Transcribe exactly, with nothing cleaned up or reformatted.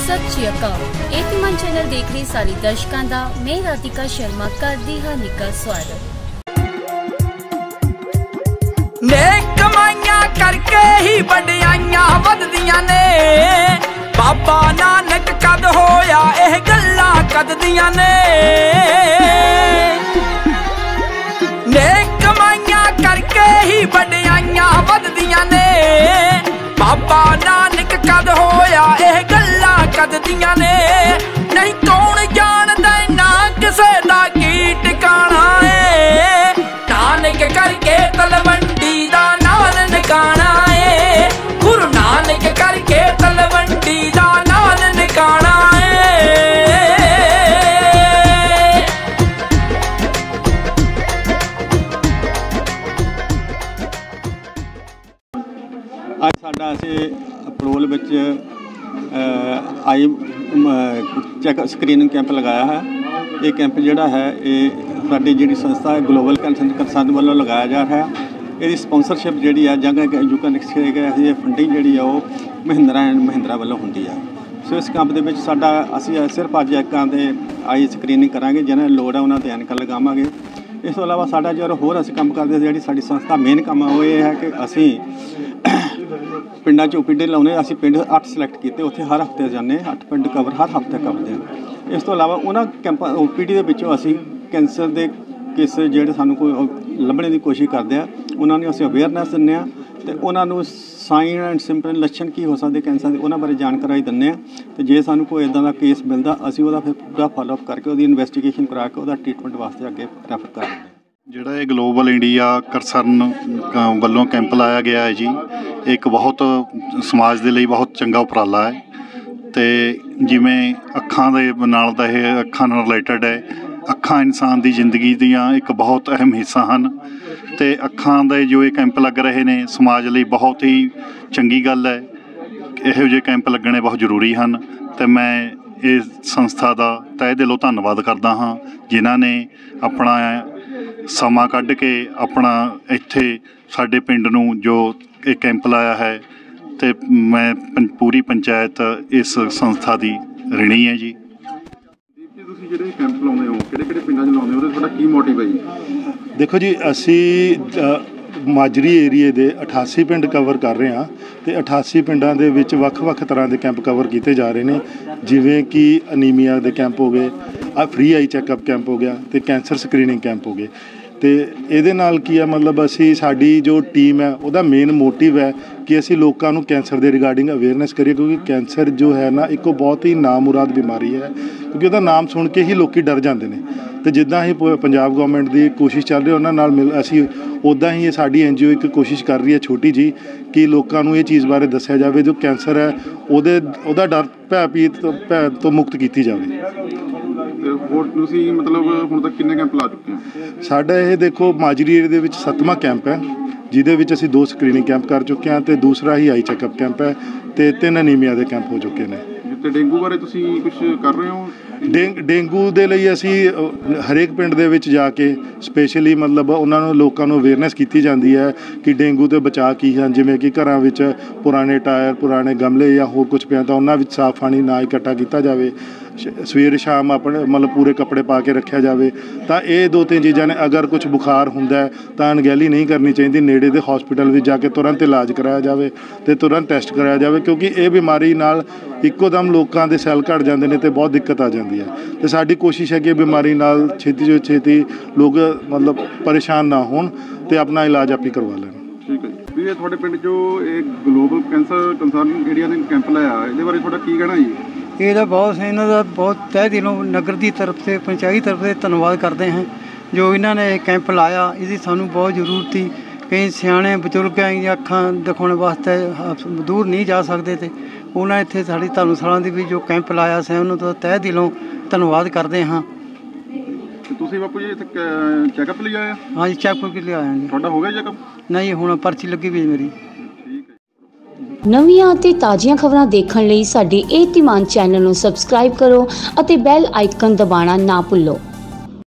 सत श्री अकाल। एतिमान चैनल देख रहे सारे दर्शकों का मैं राधिका शर्मा करदी हां निका स्वागत। नेक कमाइयां करके ही वड्डियां वधदियां ने, बाबा नानक कद होया एह गल्लां कददियां ने। नेक कमाइयां करके ही वड्डियां वधदियां ने, बाबा नानक कद होया एह गल्लां कददियां ने। नहीं कौन जानदा ना किसे दा की ठिकाना है, नानक करके तलवंडी दा नाल निकाना है, गुरु नानक करके तलवंडी दा नाल निकाना है। ਅੱਜ ਸਾਡਾ ਅਸੀਂ ਪੜੋਲ ਵਿੱਚ ਆਈ ਚੈੱਕ ਸਕਰੀਨਿੰਗ ਕੈਂਪ ਲਗਾਇਆ ਹੈ। ਇਹ ਕੈਂਪ ਜਿਹੜਾ ਹੈ ਇਹ ਸਾਡੀ ਜਿਹੜੀ ਸੰਸਥਾ ਹੈ ਗਲੋਬਲ ਕੈਂਸਰ ਕੰਸਰਨ ਵੱਲੋਂ ਲਗਾਇਆ ਜਾ ਰਿਹਾ ਹੈ। ਇਹਦੀ ਸਪਾਂਸਰਸ਼ਿਪ ਜਿਹੜੀ ਹੈ ਜੰਗ ਯੂਕਨ ਇਹ ਫੰਡਿੰਗ ਜਿਹੜੀ ਆ ਉਹ ਮਹਿੰਦਰਾ ਐਂਡ ਮਹਿੰਦਰਾ ਵੱਲੋਂ ਹੁੰਦੀ ਹੈ। ਸੋ ਇਸ ਕੈਂਪ ਦੇ ਵਿੱਚ ਸਾਡਾ ਅਸੀਂ ਸਿਰਫ ਅੱਜ ਐਕਾਂ ਦੇ ਆਈ ਸਕਰੀਨਿੰਗ ਕਰਾਂਗੇ, ਜਿਹਨਾਂ ਨੂੰ ਲੋੜ ਹੈ ਉਹਨਾਂ 'ਤੇ ਐਨਕਾਂ ਲਗਾਵਾਂਗੇ। ਇਸ ਤੋਂ ਇਲਾਵਾ ਸਾਡਾ ਜਿਹੜਾ ਹੋਰ ਅਸੀਂ ਕੰਮ ਕਰਦੇ ਜਿਹੜੀ ਸਾਡੀ ਸੰਸਥਾ ਮੇਨ ਕੰਮ ਉਹ ਇਹ ਹੈ ਕਿ ਅਸੀਂ ਪਿੰਡਾਂ 'ਚ ਓ ਪੀ ਡੀ ਲਾਉਂਦੇ। ਅਸੀਂ ਪਿੰਡ ਅੱਠ ਸਿਲੈਕਟ ਕੀਤੇ, ਉੱਥੇ ਹਰ ਹਫ਼ਤੇ ਜਾਂਦੇ, ਅੱਠ ਪਿੰਡ ਕਵਰ ਹਰ ਹਫ਼ਤੇ ਕਰਦੇ ਹਾਂ। ਇਸ ਤੋਂ ਇਲਾਵਾ ਉਹਨਾਂ ਕੈਂਪਾਂ ਓ ਪੀ ਡੀ ਦੇ ਵਿੱਚੋਂ ਅਸੀਂ ਕੈਂਸਰ ਦੇ ਕੇਸ ਜਿਹੜੇ ਸਾਨੂੰ ਕੋਈ ਲੱਭਣੇ ਦੀ ਕੋਸ਼ਿਸ਼ ਕਰਦੇ ਆ, ਉਹਨਾਂ ਨੂੰ ਅਸੀਂ ਅਵੇਅਰਨੈਸ ਦਿੰਦੇ ਹਾਂ ਅਤੇ ਉਹਨਾਂ ਨੂੰ ਸਾਈਨ ਐਂਡ ਸਿੰਪਟਮ ਲੱਛਣ ਕੀ ਹੋ ਸਕਦੇ ਕੈਂਸਰ ਦੇ ਉਹਨਾਂ ਬਾਰੇ ਜਾਣਕਾਰੀ ਦਿੰਦੇ ਹਾਂ। ਅਤੇ ਜੇ ਸਾਨੂੰ ਕੋਈ ਇੱਦਾਂ ਦਾ ਕੇਸ ਮਿਲਦਾ ਅਸੀਂ ਉਹਦਾ ਫਿਰ ਪੂਰਾ ਫਾਲੋਅਪ ਕਰਕੇ ਉਹਦੀ ਇਨਵੈਸਟੀਗੇਸ਼ਨ ਕਰਾ ਕੇ ਉਹਦਾ ਟਰੀਟਮੈਂਟ ਵਾਸਤੇ ਅੱਗੇ ਰੈਫਰ ਕਰ ਦਿੰਦੇ ਹਾਂ। ਜਿਹੜਾ ਇਹ ਗਲੋਬਲ ਇੰਡੀਆ ਕੰਸਰਨ ਵੱਲੋਂ ਕੈਂਪ ਲਾਇਆ ਗਿਆ ਹੈ ਜੀ, ਇੱਕ ਬਹੁਤ ਸਮਾਜ ਦੇ ਲਈ ਬਹੁਤ ਚੰਗਾ ਉਪਰਾਲਾ ਹੈ। ਅਤੇ ਜਿਵੇਂ ਅੱਖਾਂ ਦੇ ਨਾਲ ਤਾਂ ਇਹ ਅੱਖਾਂ ਨਾਲ ਰਿਲੇਟਡ ਹੈ। ਅੱਖਾਂ ਇਨਸਾਨ ਦੀ ਜ਼ਿੰਦਗੀ ਦੀਆਂ ਇੱਕ ਬਹੁਤ ਅਹਿਮ ਹਿੱਸਾ ਹਨ ਅਤੇ ਅੱਖਾਂ ਦੇ ਜੋ ਇਹ ਕੈਂਪ ਲੱਗ ਰਹੇ ਨੇ ਸਮਾਜ ਲਈ ਬਹੁਤ ਹੀ ਚੰਗੀ ਗੱਲ ਹੈ। ਇਹੋ ਜਿਹੇ ਕੈਂਪ ਲੱਗਣੇ ਬਹੁਤ ਜ਼ਰੂਰੀ ਹਨ ਅਤੇ ਮੈਂ ਇਸ ਸੰਸਥਾ ਦਾ ਤਹਿ ਦਿਲੋਂ ਧੰਨਵਾਦ ਕਰਦਾ ਹਾਂ, ਜਿਨ੍ਹਾਂ ਨੇ ਆਪਣਾ ਸਮਾਂ ਕੱਢ ਕੇ ਆਪਣਾ ਇੱਥੇ ਸਾਡੇ ਪਿੰਡ ਨੂੰ ਜੋ ਇਹ ਕੈਂਪ ਲਾਇਆ ਹੈ। ਅਤੇ ਮੈਂ ਪੰ ਪੂਰੀ ਪੰਚਾਇਤ ਇਸ ਸੰਸਥਾ ਦੀ ਰਿਣੀ ਹੈ ਜੀ। ਤੁਸੀਂ ਜਿਹੜੇ ਕੈਂਪ ਲਾਉਂਦੇ ਹੋ ਕਿਹੜੇ ਕਿਹੜੇ ਪਿੰਡਾਂ 'ਚ ਲਾਉਂਦੇ ਹੋ ਅਤੇ ਤੁਹਾਡਾ ਕੀ ਮੋਟਿਵ ਹੈ ਜੀ? ਦੇਖੋ ਜੀ, ਅਸੀਂ ਮਾਜਰੀ ਏਰੀਏ ਦੇ ਅਠਾਸੀ ਪਿੰਡ ਕਵਰ ਕਰ ਰਹੇ ਹਾਂ ਅਤੇ ਅਠਾਸੀ ਪਿੰਡਾਂ ਦੇ ਵਿੱਚ ਵੱਖ ਵੱਖ ਤਰ੍ਹਾਂ ਦੇ ਕੈਂਪ ਕਵਰ ਕੀਤੇ ਜਾ ਰਹੇ ਨੇ, ਜਿਵੇਂ ਕਿ ਅਨੀਮੀਆ ਦੇ ਕੈਂਪ ਹੋ ਗਏ, ਆ ਫ੍ਰੀ ਆਈ ਚੈੱਕਅਪ ਕੈਂਪ ਹੋ ਗਿਆ ਅਤੇ ਕੈਂਸਰ ਸਕਰੀਨਿੰਗ ਕੈਂਪ ਹੋ ਗਏ। ਅਤੇ ਇਹਦੇ ਨਾਲ ਕੀ ਆ, ਮਤਲਬ ਅਸੀਂ ਸਾਡੀ ਜੋ ਟੀਮ ਹੈ ਉਹਦਾ ਮੇਨ ਮੋਟਿਵ ਹੈ ਕਿ ਅਸੀਂ ਲੋਕਾਂ ਨੂੰ ਕੈਂਸਰ ਦੇ ਰਿਗਾਰਡਿੰਗ ਅਵੇਅਰਨੈਸ ਕਰੀਏ, ਕਿਉਂਕਿ ਕੈਂਸਰ ਜੋ ਹੈ ਨਾ ਇੱਕ ਬਹੁਤ ਹੀ ਨਾਮੁਰਾਦ ਬਿਮਾਰੀ ਹੈ, ਕਿਉਂਕਿ ਉਹਦਾ ਨਾਮ ਸੁਣ ਕੇ ਹੀ ਲੋਕ ਡਰ ਜਾਂਦੇ ਨੇ। ਅਤੇ ਜਿੱਦਾਂ ਹੀ ਪੰਜਾਬ ਗੌਰਮੈਂਟ ਦੀ ਕੋਸ਼ਿਸ਼ ਚੱਲ ਰਹੀ ਉਹਨਾਂ ਨਾਲ ਮਿਲ ਅਸੀਂ ਉੱਦਾਂ ਹੀ ਸਾਡੀ ਐਨ ਜੀ ਓ ਇੱਕ ਕੋਸ਼ਿਸ਼ ਕਰ ਰਹੀ ਹੈ ਛੋਟੀ ਜਿਹੀ ਕਿ ਲੋਕਾਂ ਨੂੰ ਇਹ ਚੀਜ਼ ਬਾਰੇ ਦੱਸਿਆ ਜਾਵੇ, ਜੋ ਕੈਂਸਰ ਹੈ ਉਹਦੇ ਉਹਦਾ ਡਰ ਭੈ ਪੀਤ ਤੋਂ ਭੈ ਤੋਂ ਮੁਕਤ ਕੀਤੀ ਜਾਵੇ। ਹੋਰ ਤੁਸੀਂ ਮਤਲਬ ਹੁਣ ਤੱਕ ਕਿੰਨੇ ਕੈਂਪ ਲਾ ਚੁੱਕੇ ਹੋ? ਸਾਡਾ ਇਹ ਦੇਖੋ ਮਾਜਰੀ ਏਰੀਏ ਦੇ ਵਿੱਚ ਸੱਤਵਾਂ ਕੈਂਪ ਹੈ, ਜਿਹਦੇ ਵਿੱਚ ਅਸੀਂ ਦੋ ਸਕਰੀਨਿੰਗ ਕੈਂਪ ਕਰ ਚੁੱਕੇ ਹਾਂ ਅਤੇ ਦੂਸਰਾ ਹੀ ਆਈ ਚੈੱਕਅਪ ਕੈਂਪ ਹੈ ਅਤੇ ਤਿੰਨ ਅਨੀਮੀਆ ਦੇ ਕੈਂਪ ਹੋ ਚੁੱਕੇ ਨੇ। ਅਤੇ ਡੇਂਗੂ ਬਾਰੇ ਤੁਸੀਂ ਕੁਛ ਕਰ ਰਹੇ ਹੋ? ਡੇਂਗ ਡੇਂਗੂ ਦੇ ਲਈ ਅਸੀਂ ਹਰੇਕ ਪਿੰਡ ਦੇ ਵਿੱਚ ਜਾ ਕੇ ਸਪੈਸ਼ਲੀ ਮਤਲਬ ਉਹਨਾਂ ਨੂੰ ਲੋਕਾਂ ਨੂੰ ਅਵੇਅਰਨੈਸ ਕੀਤੀ ਜਾਂਦੀ ਹੈ ਕਿ ਡੇਂਗੂ ਤੋਂ ਬਚਾਅ ਕੀ ਹਨ, ਜਿਵੇਂ ਕਿ ਘਰਾਂ ਵਿੱਚ ਪੁਰਾਣੇ ਟਾਇਰ, ਪੁਰਾਣੇ ਗਮਲੇ ਜਾਂ ਹੋਰ ਕੁਛ ਪਿਆ ਤਾਂ ਉਹਨਾਂ ਵਿੱਚ ਸਾਫ਼ ਪਾਣੀ ਨਾ ਇਕੱਠਾ ਕੀਤਾ ਜਾਵੇ। ਸਵੇਰੇ ਸ਼ਾਮ ਆਪਣੇ ਮਤਲਬ ਪੂਰੇ ਕੱਪੜੇ ਪਾ ਕੇ ਰੱਖਿਆ ਜਾਵੇ। ਤਾਂ ਇਹ ਦੋ ਤਿੰਨ ਚੀਜ਼ਾਂ ਨੇ। ਅਗਰ ਕੁਛ ਬੁਖਾਰ ਹੁੰਦਾ ਹੈ ਤਾਂ ਅਣਗਹਿਲੀ ਨਹੀਂ ਕਰਨੀ ਚਾਹੀਦੀ, ਨੇੜੇ ਦੇ ਹੌਸਪੀਟਲ ਵਿੱਚ ਜਾ ਕੇ ਤੁਰੰਤ ਇਲਾਜ ਕਰਾਇਆ ਜਾਵੇ ਅਤੇ ਤੁਰੰਤ ਟੈਸਟ ਕਰਾਇਆ ਜਾਵੇ, ਕਿਉਂਕਿ ਇਹ ਬਿਮਾਰੀ ਨਾਲ ਇੱਕੋ ਦਮ ਲੋਕਾਂ ਦੇ ਸੈੱਲ ਘੱਟ ਜਾਂਦੇ ਨੇ ਅਤੇ ਬਹੁਤ ਦਿੱਕਤ ਆ ਜਾਂਦੀ ਹੈ। ਅਤੇ ਸਾਡੀ ਕੋਸ਼ਿਸ਼ ਹੈ ਕਿ ਇਹ ਬਿਮਾਰੀ ਨਾਲ ਛੇਤੀ ਤੋਂ ਛੇਤੀ ਲੋਕ ਮਤਲਬ ਪਰੇਸ਼ਾਨ ਨਾ ਹੋਣ ਅਤੇ ਆਪਣਾ ਇਲਾਜ ਆਪੇ ਕਰਵਾ ਲੈਣ। ਠੀਕ ਹੈ ਜੀ। ਵੀ ਇਹ ਤੁਹਾਡੇ ਪਿੰਡ 'ਚੋਂ ਇਹ ਗਲੋਬਲ ਕੈਂਸਰ ਕੰਸਰਨ ਏਰੀਆ ਨੇ ਕੈਂਪ ਲਾਇਆ, ਇਹਦੇ ਬਾਰੇ ਤੁਹਾਡਾ ਕੀ ਕਹਿਣਾ ਜੀ? ਇਹਦਾ ਬਹੁਤ ਇਹਨਾਂ ਦਾ ਬਹੁਤ ਤਹਿ ਦਿਲੋਂ ਨਗਰ ਦੀ ਤਰਫ से पंचायत तरफ से धन्यवाद करते हैं जो इन्होंने कैंप लाया। इसकी सानू बहुत जरूरत थी। कई सियाने बजुर्ग अखां दिखाने वास्ते दूर नहीं जा सकते थे, उन्होंने इत्थे साडी धर्मशाला दी भी जो कैंप लाया से उन्होंने तो तह दिलों धन्यवाद करते हाँ। ਤੁਸੀਂ ਬਾਪੂ ਜੀ ਇੱਥੇ ਚੈੱਕਅਪ ਲਈ ਆਏ? हाँ जी, चैकअप के लिए आया जी। ਤੁਹਾਡਾ ਹੋ ਗਿਆ ਚੈੱਕਅਪ? नहीं, हुण पर्ची लगी भी मेरी। ਨਵੀਆਂ ਅਤੇ ਤਾਜ਼ੀਆਂ ਖਬਰਾਂ ਦੇਖਣ ਲਈ ਸਾਡੇ ਇਹ ਧੀਮਾਨ ਚੈਨਲ ਨੂੰ ਸਬਸਕ੍ਰਾਈਬ ਕਰੋ ਅਤੇ ਬੈਲ ਆਈਕਨ ਦਬਾਉਣਾ ਨਾ ਭੁੱਲੋ।